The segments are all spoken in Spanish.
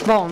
Bom,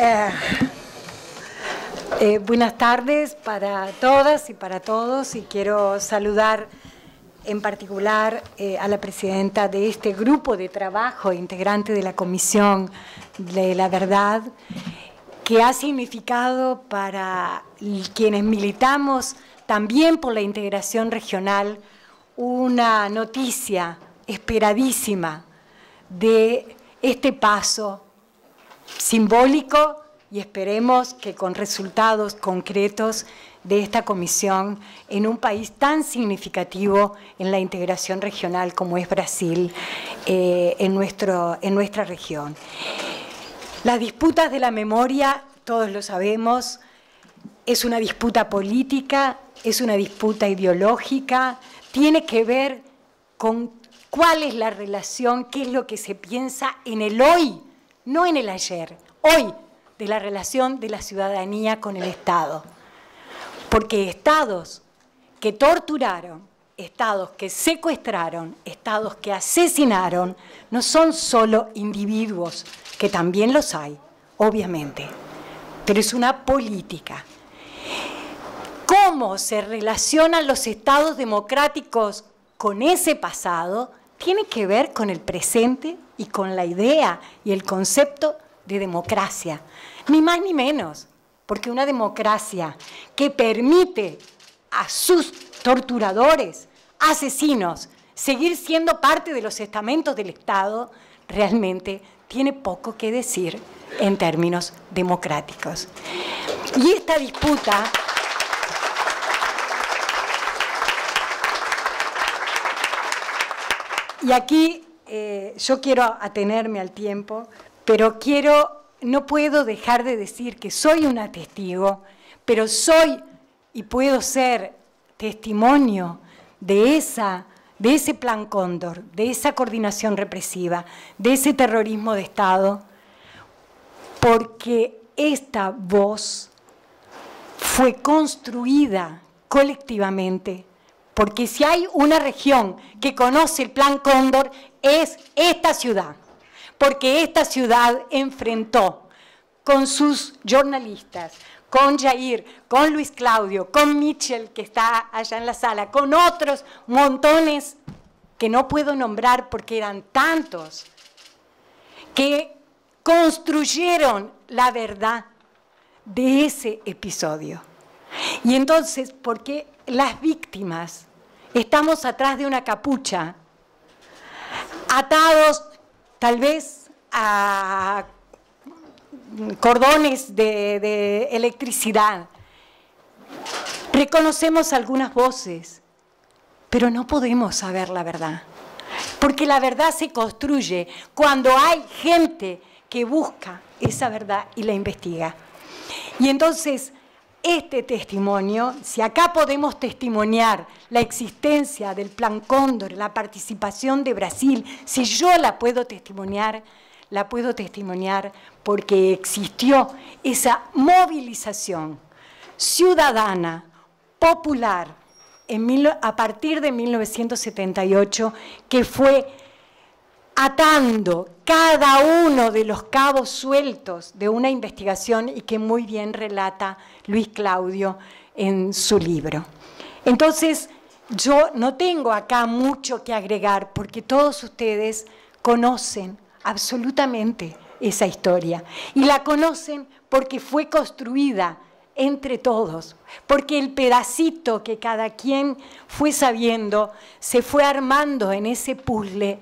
buenas tardes para todas y para todos, y quiero saludar en particular a la presidenta de este grupo de trabajo, integrante de la Comisión de la Verdad, que ha significado para quienes militamos también por la integración regional una noticia esperadísima de este paso simbólico y esperemos que con resultados concretos de esta comisión en un país tan significativo en la integración regional como es Brasil, en nuestra región. Las disputas de la memoria, todos lo sabemos, es una disputa política, es una disputa ideológica, tiene que ver con cuál es la relación, qué es lo que se piensa en el hoy, no en el ayer, hoy, de la relación de la ciudadanía con el Estado. Porque estados que torturaron, estados que secuestraron, estados que asesinaron, no son solo individuos, que también los hay, obviamente, pero es una política. ¿Cómo se relacionan los estados democráticos con ese pasado? Tiene que ver con el presente y con la idea y el concepto de democracia, ni más ni menos, porque una democracia que permite a sus torturadores, asesinos, seguir siendo parte de los estamentos del Estado, realmente tiene poco que decir en términos democráticos. Y esta disputa y aquí yo quiero atenerme al tiempo, pero no puedo dejar de decir que soy una testigo, pero soy y puedo ser testimonio de ese Plan Cóndor, de esa coordinación represiva, de ese terrorismo de Estado, porque esta voz fue construida colectivamente. Porque si hay una región que conoce el Plan Cóndor, es esta ciudad. Porque esta ciudad enfrentó con sus jornalistas, con Jair, con Luis Claudio, con Michel, que está allá en la sala, con otros montones que no puedo nombrar porque eran tantos, que construyeron la verdad de ese episodio. Y entonces, porque las víctimas estamos atrás de una capucha, atados tal vez a cordones de electricidad. Reconocemos algunas voces, pero no podemos saber la verdad, porque la verdad se construye cuando hay gente que busca esa verdad y la investiga. Y entonces, este testimonio, si acá podemos testimoniar la existencia del Plan Cóndor, la participación de Brasil, si yo la puedo testimoniar porque existió esa movilización ciudadana, popular, a partir de 1978, que fue atando cada uno de los cabos sueltos de una investigación y que muy bien relata Luis Claudio en su libro. Entonces, yo no tengo acá mucho que agregar porque todos ustedes conocen absolutamente esa historia y la conocen porque fue construida entre todos, porque el pedacito que cada quien fue sabiendo se fue armando en ese puzzle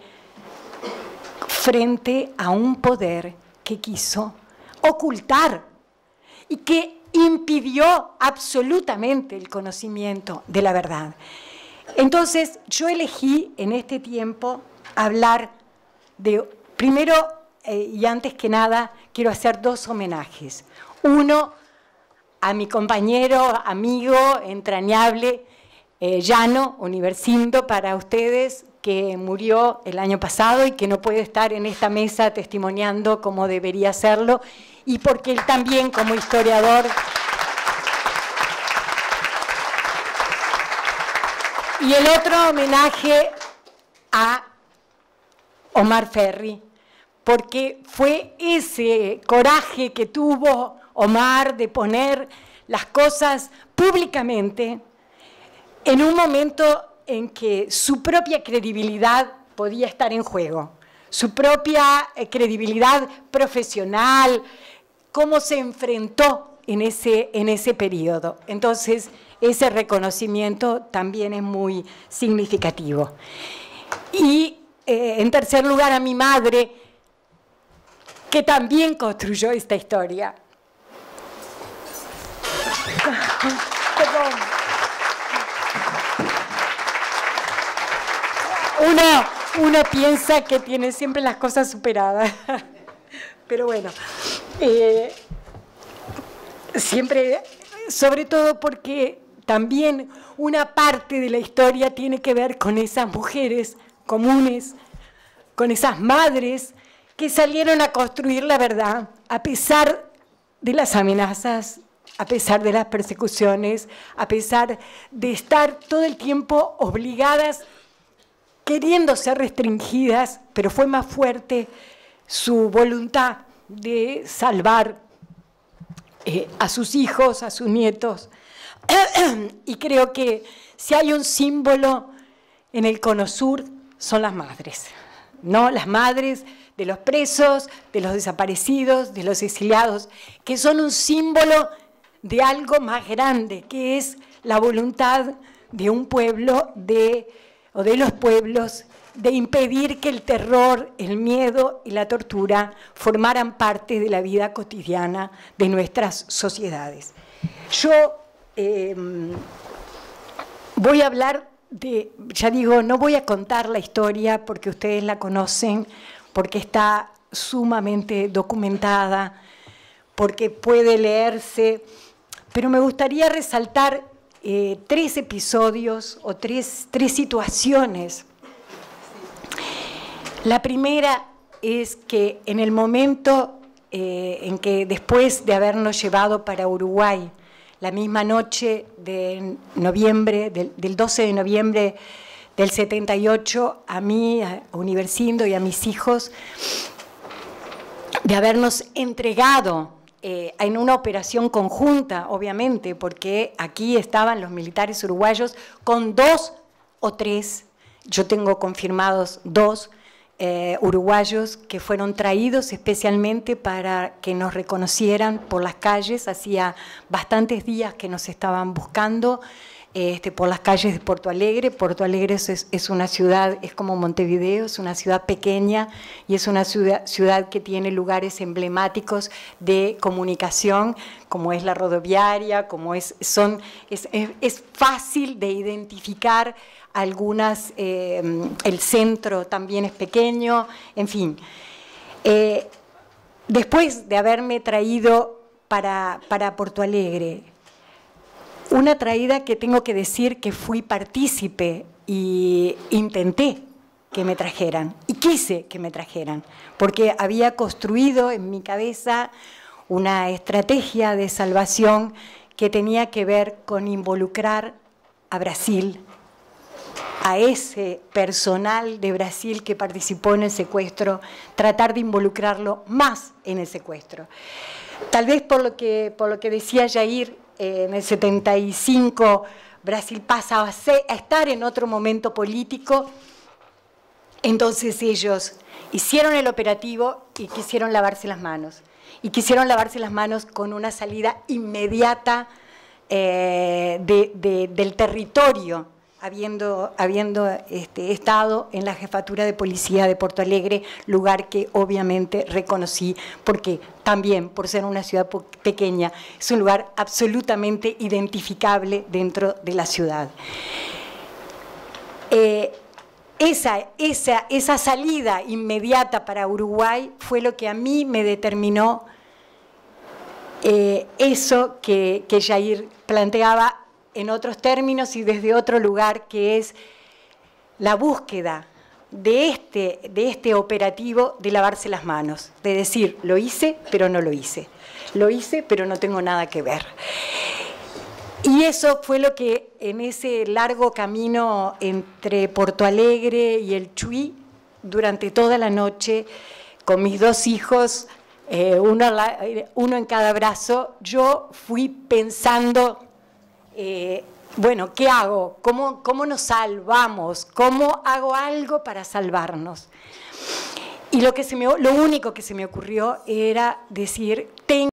frente a un poder que quiso ocultar y que impidió absolutamente el conocimiento de la verdad. Entonces, yo elegí en este tiempo hablar de, primero y antes que nada, quiero hacer dos homenajes. Uno a mi compañero, amigo, entrañable, Llano Universindo, para ustedes, que murió el año pasado y que no puede estar en esta mesa testimoniando como debería hacerlo, y porque él también, como historiador, y el otro homenaje a Omar Ferri, porque fue ese coraje que tuvo Omar de poner las cosas públicamente en un momento en que su propia credibilidad podía estar en juego, su propia credibilidad profesional, cómo se enfrentó en ese periodo. Entonces, ese reconocimiento también es muy significativo. Y, en tercer lugar, a mi madre, que también construyó esta historia. Perdón. Uno piensa que tiene siempre las cosas superadas, pero bueno, siempre, sobre todo porque también una parte de la historia tiene que ver con esas mujeres comunes, con esas madres que salieron a construir la verdad a pesar de las amenazas, a pesar de las persecuciones, a pesar de estar todo el tiempo obligadas, queriendo ser restringidas, pero fue más fuerte su voluntad de salvar a sus hijos, a sus nietos. Y creo que si hay un símbolo en el Cono Sur, son las madres, ¿no? Las madres de los presos, de los desaparecidos, de los exiliados, que son un símbolo de algo más grande, que es la voluntad de un pueblo, o de los pueblos, de impedir que el terror, el miedo y la tortura formaran parte de la vida cotidiana de nuestras sociedades. Yo voy a hablar ya digo, no voy a contar la historia porque ustedes la conocen, porque está sumamente documentada, porque puede leerse, pero me gustaría resaltar 3 episodios o tres situaciones. La primera es que en el momento en que después de habernos llevado para Uruguay, la misma noche de noviembre, del 12 de noviembre del 78, a mí, a Universindo y a mis hijos, de habernos entregado en una operación conjunta, obviamente, porque aquí estaban los militares uruguayos con 2 o 3, yo tengo confirmados 2 uruguayos que fueron traídos especialmente para que nos reconocieran por las calles. Hacía bastantes días que nos estaban buscando por las calles de Porto Alegre. Porto Alegre es una ciudad, es como Montevideo, es una ciudad pequeña y es una ciudad que tiene lugares emblemáticos de comunicación, como es la rodoviaria, como es fácil de identificar algunas, el centro también es pequeño, en fin. Después de haberme traído para Porto Alegre, una traída que tengo que decir que fui partícipe y intenté que me trajeran, y quise que me trajeran, porque había construido en mi cabeza una estrategia de salvación que tenía que ver con involucrar a Brasil, a ese personal de Brasil que participó en el secuestro, tratar de involucrarlo más en el secuestro. Tal vez por lo que decía Jair, en el 75 Brasil pasa a estar en otro momento político, entonces ellos hicieron el operativo y quisieron lavarse las manos. Y quisieron lavarse las manos con una salida inmediata del territorio, habiendo estado en la jefatura de policía de Porto Alegre, lugar que obviamente reconocí, porque también, por ser una ciudad pequeña, es un lugar absolutamente identificable dentro de la ciudad. Esa salida inmediata para Uruguay fue lo que a mí me determinó eso que Jair planteaba en otros términos y desde otro lugar, que es la búsqueda de este operativo de lavarse las manos, de decir, lo hice, pero no lo hice, lo hice, pero no tengo nada que ver. Y eso fue lo que en ese largo camino entre Porto Alegre y el Chuy, durante toda la noche, con mis 2 hijos, uno en cada brazo, yo fui pensando, bueno, ¿qué hago? ¿Cómo nos salvamos? ¿Cómo hago algo para salvarnos? Y lo único que se me ocurrió era decir,